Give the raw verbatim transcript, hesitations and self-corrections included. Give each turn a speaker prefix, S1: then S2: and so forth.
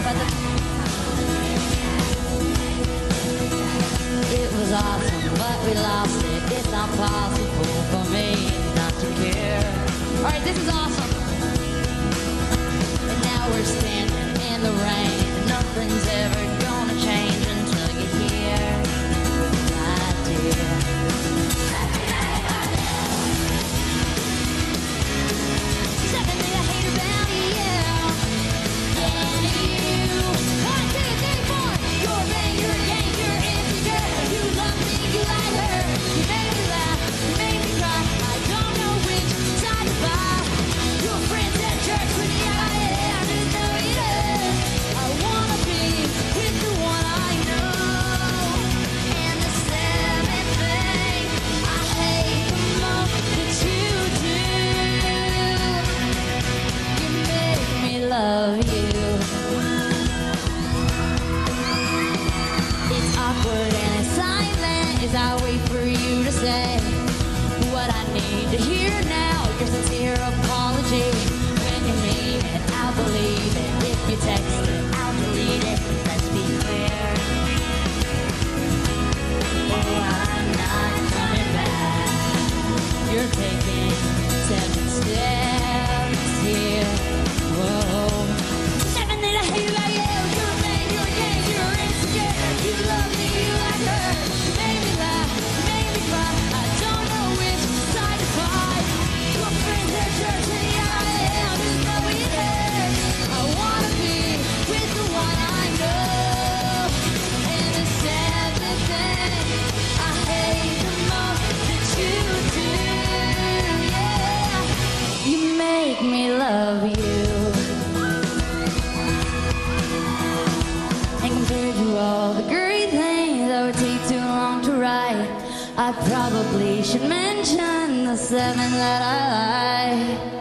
S1: It was awesome, but we lost it. It's not possible for me not to care. Alright, this is awesome. And now we're standing in the rain. Nothing's ever gonna change until you're here, my dear. Something that I hate about you, yeah, you. One, two, three, four. You're vain, you're a gang, you're insecure. You love me, you like her. You made me laugh, you made me cry. I don't know which side to buy. Your friends at church with the I am, just know you do. I wanna be with the one I know. And the seventh thing I hate the most that you do, you make me love you. It's awkward and it's silent as I wait for you to say what I need to hear now. Your sincere apology. When you mean it, I'll believe it. If you text it, I'll delete it. Let's be clear. Oh, I'm not coming back. You're taking seven steps here. Whoa. Seven that I hate about you. You're a man, you're a gang, you're insecure. You love me, you like her. You made me laugh, you made me cry. I don't know which side to fight. Your friends at church and the I am, just know it hurts. I wanna be with the one I know. And the seventh thing I hate the most that you do, yeah, you make me love you. And compared to all the great things that would take too long to write, I probably should mention the seven that I like.